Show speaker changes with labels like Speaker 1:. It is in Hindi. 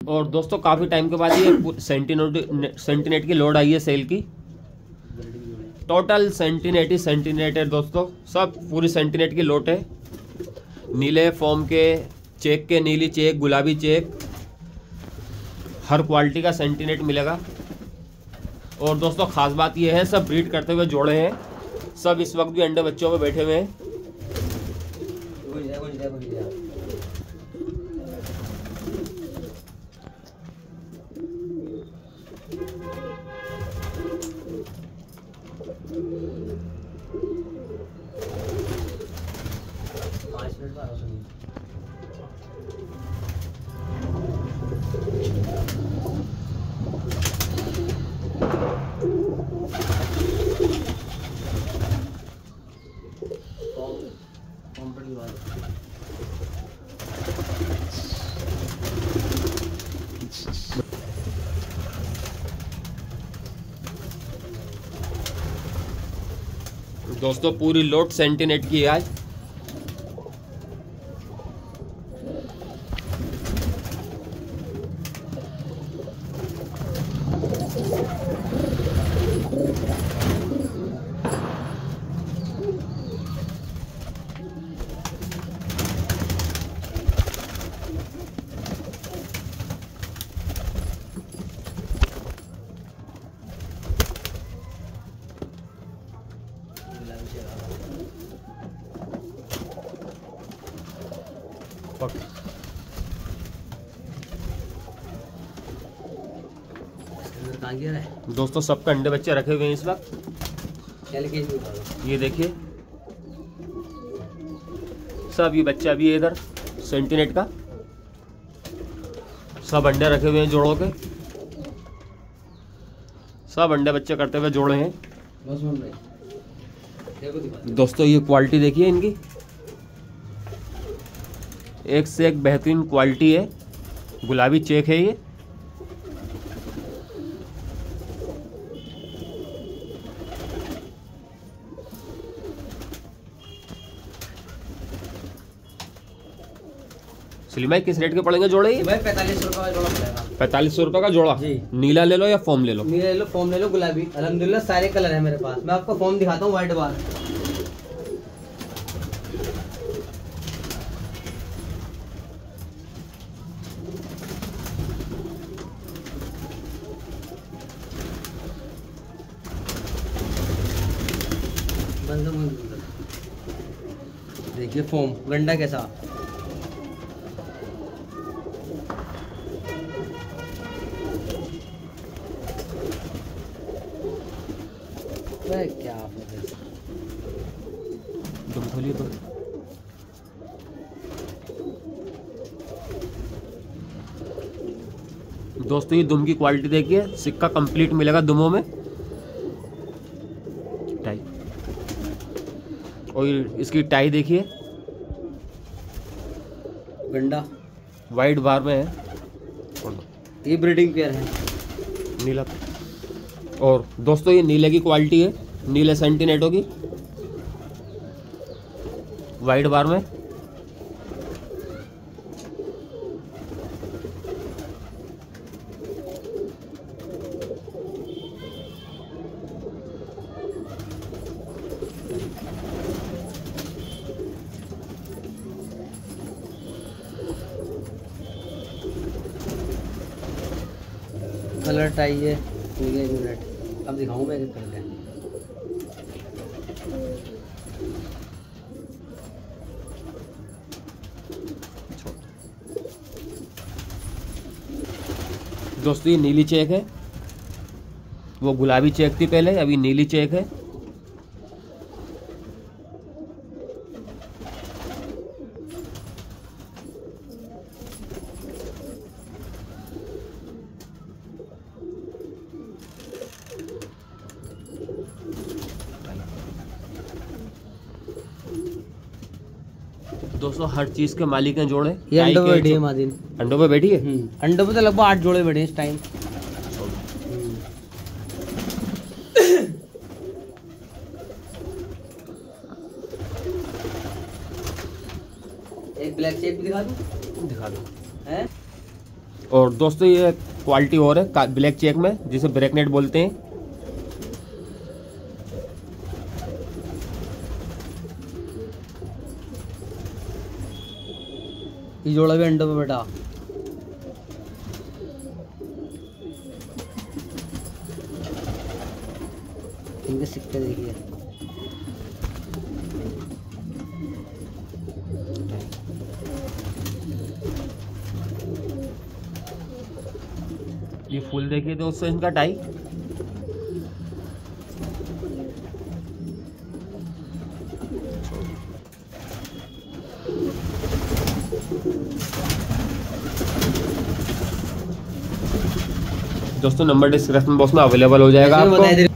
Speaker 1: और दोस्तों काफ़ी टाइम के बाद ये सेंटिनेट की लोड आई है सेल की। टोटल सेंटिनेट है दोस्तों, सब पूरी सेंटिनेट की लोड है। नीले फॉर्म के, चेक के, नीली चेक, गुलाबी चेक, हर क्वालिटी का सेंटिनेट मिलेगा। और दोस्तों खास बात ये है, सब ब्रीड करते हुए जोड़े हैं, सब इस वक्त भी अंडे बच्चों में बैठे हुए हैं। दोस्तों पूरी लोड सेंटिनेट की है आज। दोस्तों सबके अंडे बच्चे रखे हुए हैं इस वक्त। ये देखिए सब, ये बच्चा भी है इधर सेंटिनेट का, सब अंडे रखे हुए हैं जोड़ों के, सब अंडे बच्चे करते हुए जोड़े हैं। दोस्तों ये क्वालिटी देखिए इनकी, एक से एक बेहतरीन क्वालिटी है। गुलाबी चेक है ये। सलीम भाई किस रेट के पड़ेंगे जोड़े ये?
Speaker 2: भाई 4500 रुपये का जोड़ा पड़ेगा।
Speaker 1: 4500 रुपये का जोड़ा जी। नीला ले लो या फॉर्म ले लो?
Speaker 2: नीला ले लो, फॉर्म ले लो, गुलाबी। अल्हम्दुलिल्लाह सारे कलर है मेरे पास। मैं आपको फॉर्म दिखाता हूँ, व्हाइट बार। देखिए फॉर्म गंडा कैसा। क्या
Speaker 1: तुम खोलिए तो। दोस्तों ये दुम की क्वालिटी देखिए, सिक्का कंप्लीट मिलेगा दुमों में। टाई, और इसकी टाई देखिए,
Speaker 2: गंडा
Speaker 1: वाइट बार में है।
Speaker 2: ये ब्रीडिंग पेयर है
Speaker 1: नीला। और दोस्तों ये नीले की क्वालिटी है, नीले सेंटिनेटो की, वाइट बार में।
Speaker 2: कलर टाई है। एक मिनट अब दिखाऊँ मैं कर दें।
Speaker 1: दोस्तों ये नीली चेक है, वो गुलाबी चेक थी पहले, अभी नीली चेक है। दोस्तों हर चीज के मालिक हैं जोड़े।
Speaker 2: ये अंडों पे बैठी है मादिन।
Speaker 1: अंडों पे बैठी है।
Speaker 2: अंडों पे तो लगभग 8 जोड़े बैठे हैं इस टाइम। एक ब्लैक चेक भी दिखा दूं?
Speaker 1: दिखा दो।
Speaker 2: हैं?
Speaker 1: और दोस्तों ये क्वालिटी और है ब्लैक चेक में, जिसे ब्रेक नेट बोलते हैं।
Speaker 2: ये जोड़ा भी अंडों पे बेटा। इनके सिक्के देखिए।
Speaker 1: ये फुल देखिए दोस्तों इनका टाई। दोस्तों नंबर डिस्क्रिप्शन बॉक्स में अवेलेबल हो जाएगा आपको।